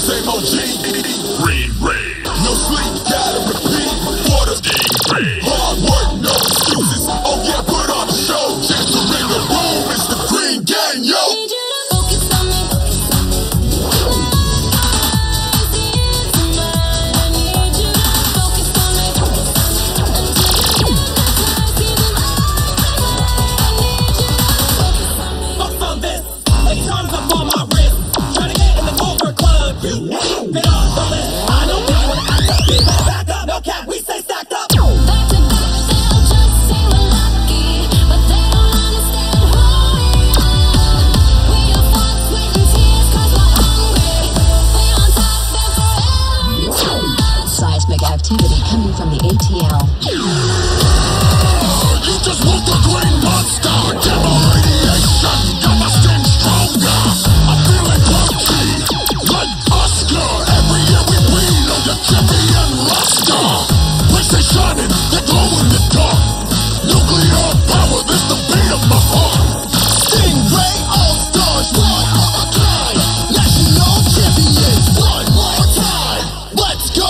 same OG. Green ray, no sleep, gotta repeat. Water, ray, hard work, no excuses. Oh yeah, put on a show, just to ring the room. It's the Green Gang, yo. Activity coming from the ATL. You just want the green monster. Get my radiation, got my skin stronger. I'm feeling funky, like Oscar. Every year we bleed on the champion roster. Place they shining, they glow in the dark. Nuclear power, this the beat of my heart. Stingray All-Stars, one of a kind. National champions, one more time. Let's go.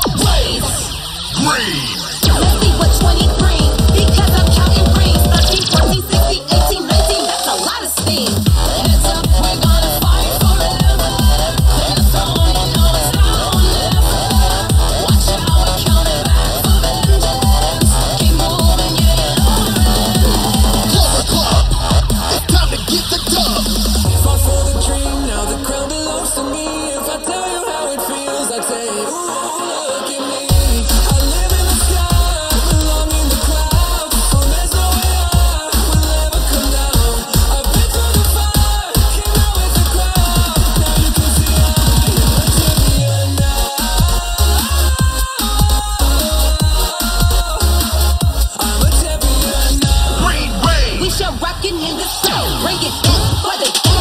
Green. Let's see what 23, because I'm counting rings. 13, 14, 16, 18, 19, that's a lot of steam. Heads up, we're gonna fight forever. Hands on, you know it's not on never. Watch how we're counting back for vengeance. Keep moving, yeah, you know it. Clover Club, it's time to get the dub. Fought for the dream, now the crown belongs to me. If I tell you how it feels, I'd say, ooh, look at me. Rockin' in the sun, bring it back for the